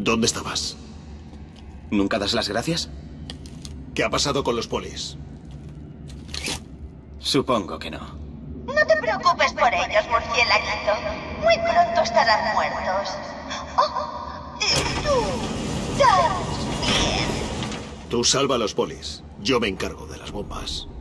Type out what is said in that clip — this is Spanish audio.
¿Dónde estabas? ¿Nunca das las gracias? ¿Qué ha pasado con los polis? Supongo que no. No te preocupes por ellos, murciélaguito. Muy pronto estarán muertos. Oh, y tú también. Tú salva a los polis. Yo me encargo de las bombas.